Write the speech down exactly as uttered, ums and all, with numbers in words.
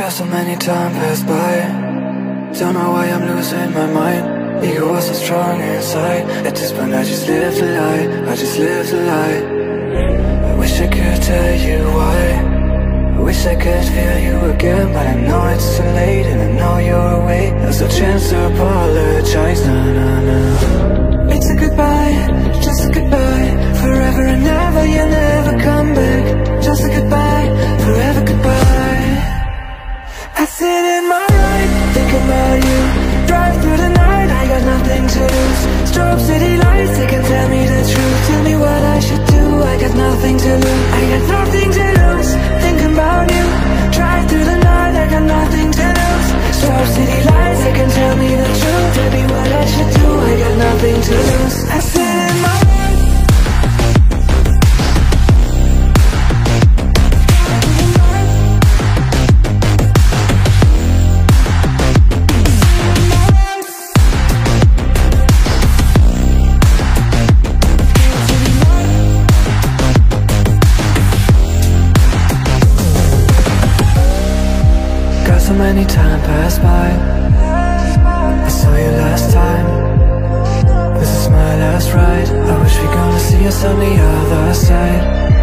Got so many time pass by. Don't know why I'm losing my mind. Ego was so strong inside. At this point I just live the lie, I just live the lie. I wish I could tell you why. I wish I could feel you again, but I know it's too late, and I know you're away. There's no chance to apologize, nah, nah, nah. It's a goodbye, just a goodbye. Forever and ever, you'll never come back. Just a goodbye, forever goodbye. I sit in my ride, think about you. Drive through the night, I got nothing to lose. Strobe city lights, they can tell me the truth. Tell me what I should do, I got nothing to lose. I got nothing to lose, thinking about you. Drive through the night, I got nothing to lose. Strobe city lights, they can tell me the truth. Tell me what I should do, I got nothing to lose. I sit in my so many time passed by. I saw you last time. This is my last ride. I wish we're gonna see us on the other side.